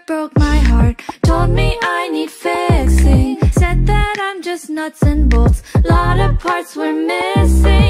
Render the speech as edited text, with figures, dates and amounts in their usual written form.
broke my heart, told me I need fixing, said that I'm just nuts and bolts, lot of parts were missing.